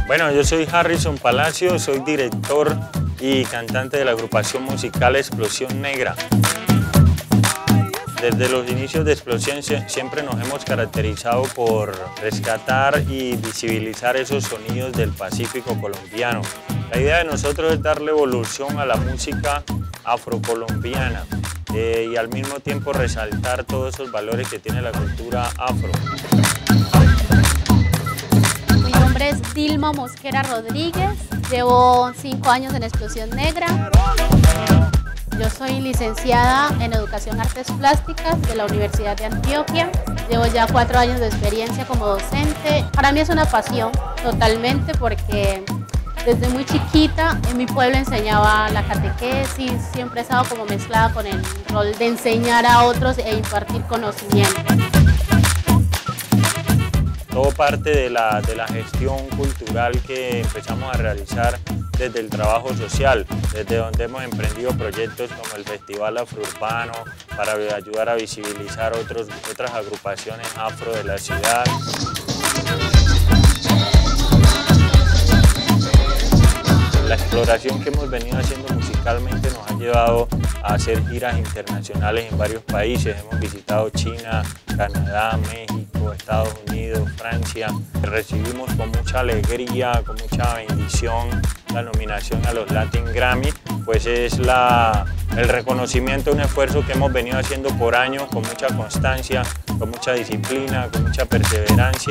Bueno, yo soy Harrison Palacio, soy director y cantante de la agrupación musical Explosión Negra. Desde los inicios de Explosión siempre nos hemos caracterizado por rescatar y visibilizar esos sonidos del Pacífico colombiano. La idea de nosotros es darle evolución a la música afrocolombiana y al mismo tiempo resaltar todos esos valores que tiene la cultura afro. Mi nombre es Dilma Mosquera Rodríguez, llevo 5 años en Explosión Negra. Yo soy licenciada en Educación Artes Plásticas de la Universidad de Antioquia. Llevo ya 4 años de experiencia como docente. Para mí es una pasión totalmente porque desde muy chiquita en mi pueblo enseñaba la catequesis, siempre he estado como mezclada con el rol de enseñar a otros e impartir conocimiento. Todo parte de la gestión cultural que empezamos a realizar desde el trabajo social, desde donde hemos emprendido proyectos como el Festival Afrourbano para ayudar a visibilizar otras agrupaciones afro de la ciudad. La exploración que hemos venido haciendo musicalmente nos ha llevado a hacer giras internacionales en varios países. Hemos visitado China, Canadá, México, Estados Unidos, Francia. Recibimos con mucha alegría, con mucha bendición la nominación a los Latin Grammy, pues es el reconocimiento de un esfuerzo que hemos venido haciendo por años con mucha constancia, con mucha disciplina, con mucha perseverancia.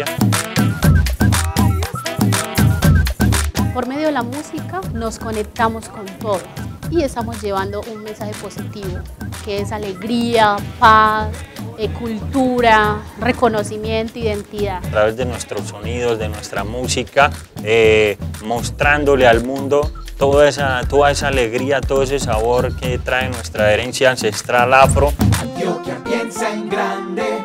Por medio de la música nos conectamos con todos y estamos llevando un mensaje positivo, que es alegría, paz, cultura, reconocimiento, identidad. A través de nuestros sonidos, de nuestra música, mostrándole al mundo toda esa alegría, todo ese sabor que trae nuestra herencia ancestral afro. Antioquia piensa en grande.